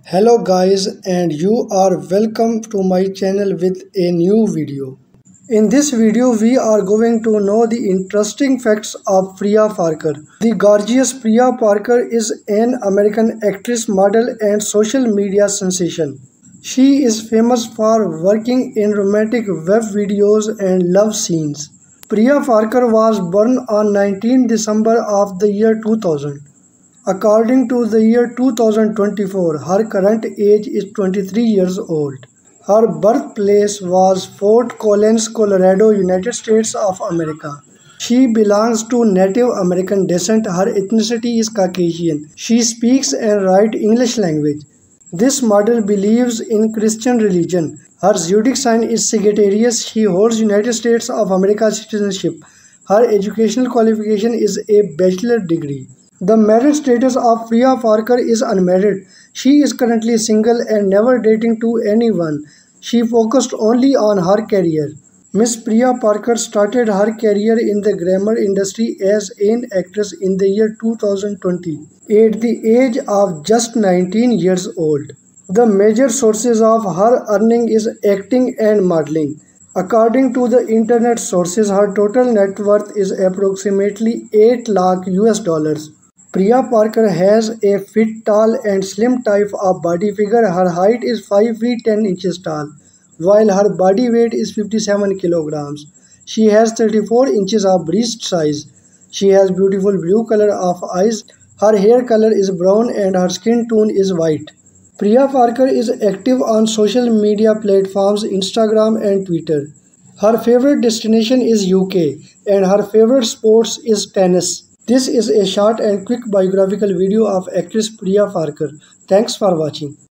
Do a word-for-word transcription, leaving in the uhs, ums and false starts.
Hello guys, and you are welcome to my channel with a new video. In this video we are going to know the interesting facts of Priya Parker. The gorgeous Priya Parker is an American actress, model and social media sensation. She is famous for working in romantic web videos and love scenes. Priya Parker was born on nineteenth December of the year two thousand. According to the year two thousand twenty-four, her current age is twenty-three years old. Her birthplace was Fort Collins, Colorado, United States of America. She belongs to Native American descent. Her ethnicity is Caucasian. She speaks and writes English language. This model believes in Christian religion. Her zodiac sign is Sagittarius. She holds United States of America citizenship. Her educational qualification is a bachelor degree. The marriage status of Priya Parker is unmarried. She is currently single and never dating to anyone. She focused only on her career. Miss Priya Parker started her career in the glamour industry as an actress in the year two thousand twenty at the age of just nineteen years old. The major sources of her earning is acting and modeling. According to the internet sources, her total net worth is approximately eight lakh U S dollars. Priya Parker has a fit, tall and slim type of body figure. Her height is five feet ten inches tall, while her body weight is fifty-seven kilograms. She has thirty-four inches of breast size. She has beautiful blue color of eyes. Her hair color is brown and her skin tone is white. Priya Parker is active on social media platforms Instagram and Twitter. Her favorite destination is U K and her favorite sports is tennis. This is a short and quick biographical video of actress Priya Parker. Thanks for watching.